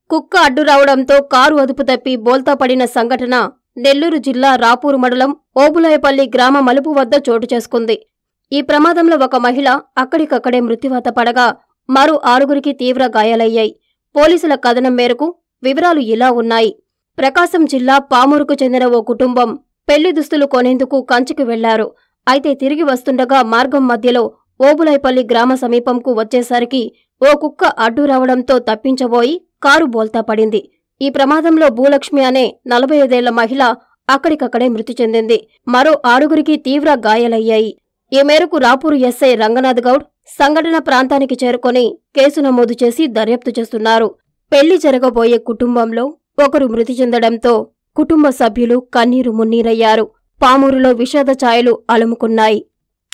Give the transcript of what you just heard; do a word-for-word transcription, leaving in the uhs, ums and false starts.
కుక్క అడ్డు రావడంతో కారు అదుపు తప్పి బోల్తా పడిన సంఘటన నెల్లూరు జిల్లా రాపూరు మండలం ఓబులాయపల్లి గ్రామ మలుపు వద్ద చోటు చేసుకుంది. ఈ ప్రమాదంలో ఒక మహిళ అక్కడికక్కడే మృత్యువాత పడగా మరో ఆరుగురికి తీవ్ర గాయాలయ్యాయి. పోలీసుల కథనం మేరకు వివరాలు ఇలా ఉన్నాయి. ప్రకాశం జిల్లా పామూరుకు చెందిన ఓ కుటుంబం పెళ్లి దుస్తులు కొనేందుకు కంచికి వెళ్లారు. అయితే తిరిగి వస్తుండగా మార్గం మధ్యలో ఓబులాయపల్లి గ్రామ సమీపంకు వచ్చేసరికి ఓ కుక్క అడ్డు రావడంతో తప్పించబోయి కారు బోల్తా పడింది. ఈ ప్రమాదంలో భూలక్ష్మి అనే నలభై ఐదేళ్ల మహిళ అక్కడికక్కడే మృతి చెందింది. మరో ఆరుగురికి తీవ్ర గాయాలయ్యాయి. ఈ మేరకు రాపూరు ఎస్ఐ రంగనాథ్ గౌడ్ సంఘటన ప్రాంతానికి చేరుకొని కేసు నమోదు చేసి దర్యాప్తు చేస్తున్నారు. పెళ్లి జరగబోయే కుటుంబంలో ఒకరు మృతి చెందడంతో కుటుంబ సభ్యులు కన్నీరు మున్నీరయ్యారు. పామూరులో విషాద ఛాయలు అలుముకున్నాయి.